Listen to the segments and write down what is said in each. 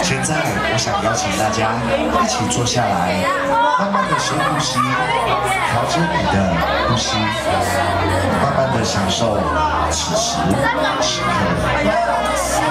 现在，我想邀请大家一起坐下来，慢慢的深呼吸，调整你的呼吸，慢慢的享受此时此刻。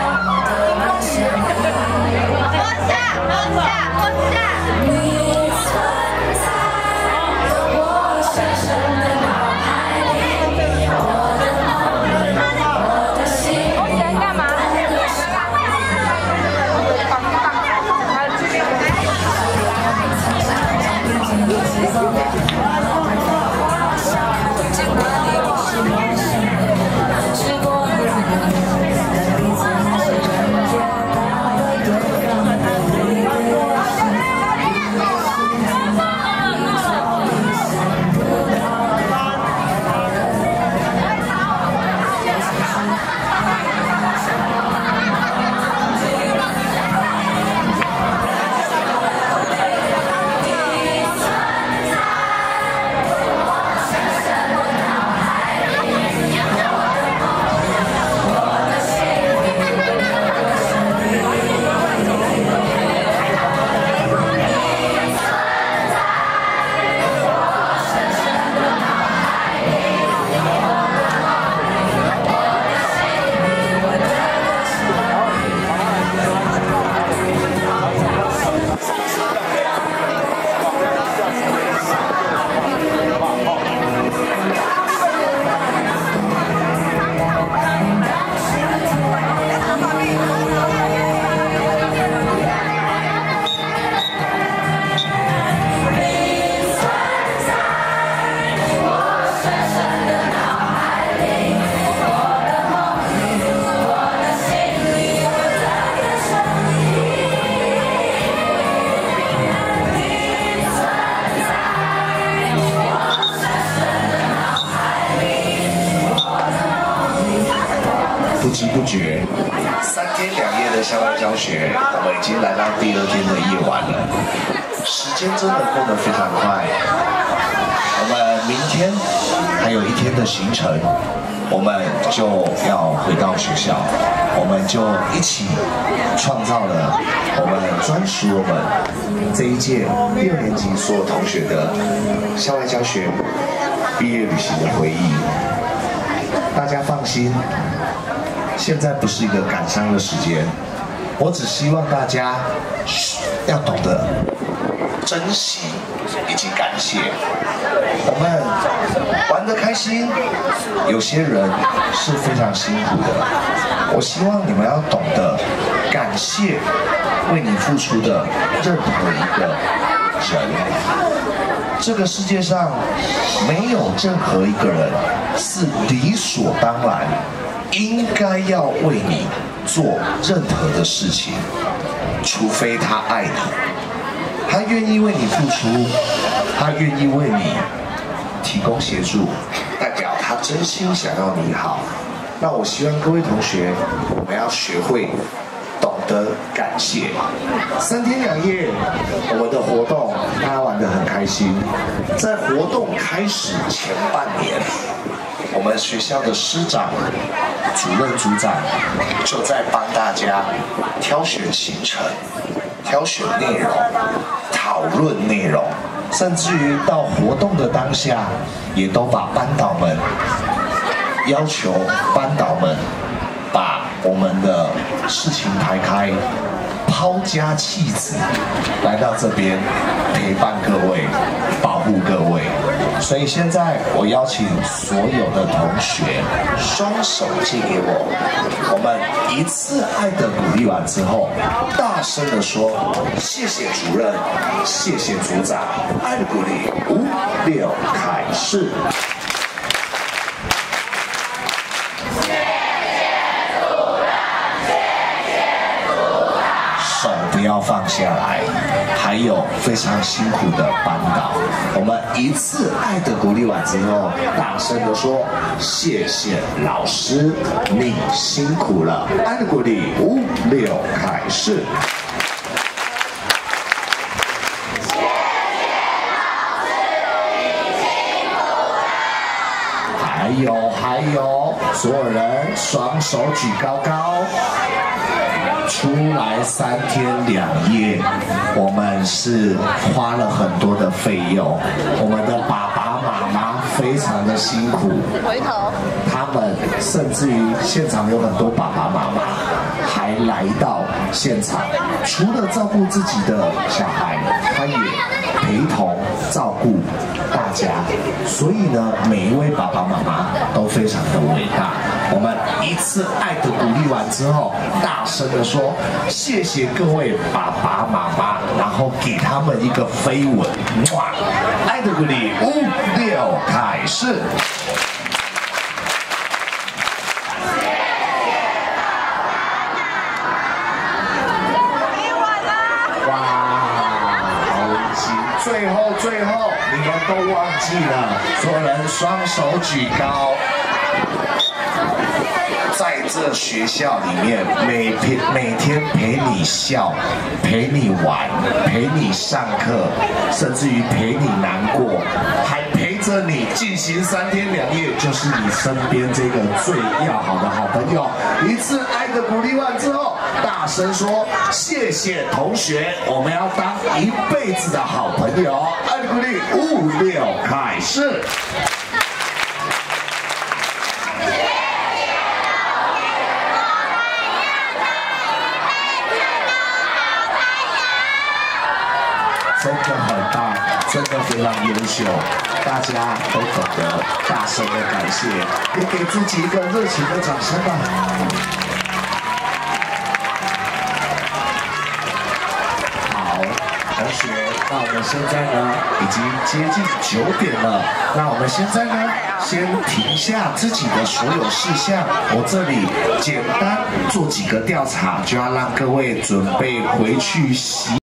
不知不觉，3天2夜的校外教学，我们已经来到第2天的夜晚了。时间真的过得非常快。我们明天还有1天的行程，我们就要回到学校，我们就一起创造了我们专属我们这一届6年级所有同学的校外教学毕业旅行的回忆。大家放心。 现在不是一个感伤的时间，我只希望大家要懂得珍惜以及感谢。我们玩得开心，有些人是非常辛苦的。我希望你们要懂得感谢为你付出的任何一个人。这个世界上没有任何一个人是理所当然。 应该要为你做任何的事情，除非他爱你，他愿意为你付出，他愿意为你提供协助，代表他真心想要你好。那我希望各位同学，我们要学会懂得感谢。3天2夜，我们的活动大家玩得很开心。在活动开始前半年。 我们学校的师长、主任、组长就在帮大家挑选行程、挑选内容、讨论内容，甚至于到活动的当下，也都把班导们要求班导们把我们的事情排开，抛家弃子来到这边陪伴各位，保护各位。 所以现在我邀请所有的同学双手借给我，我们一次爱的鼓励完之后，大声的说：谢谢主任，谢谢组长，爱的鼓励5、6开始。手不要放下来，还有非常辛苦的班导。我们一次爱的鼓励完之后，大声的说：谢谢老师，你辛苦了。爱的鼓励5、6开始。 还有，所有人双手举高高。 出来3天2夜，我们是花了很多的费用，我们的爸爸妈妈非常的辛苦， 回头， 他们甚至于现场有很多爸爸妈妈还来到现场，除了照顾自己的小孩，他也陪同照顾大家，所以呢，每一位爸爸妈妈都非常的伟大。我们一次爱的鼓励完之后，大声的说谢谢各位爸爸妈妈，然后给他们一个飞吻，哇！爱的鼓励5、6开始。哇，好温馨！最后，你们都忘记了，所有人双手举高。在这学校里面，每天陪你笑，陪你玩，陪你上课，甚至于陪你难过，还陪着你进行3天2夜，就是你身边这个最要好的好朋友。一次爱的鼓励完之后，大声说谢谢同学，我们要当一辈子的好朋友。爱的鼓励5、6开始。真的很棒，真的非常优秀，大家都懂得大声的感谢，也给自己一个热情的掌声吧。好，同学，那我们现在呢已经接近9点了，那我们现在呢先停下自己的所有事项，我这里简单做几个调查，就要让各位准备回去洗。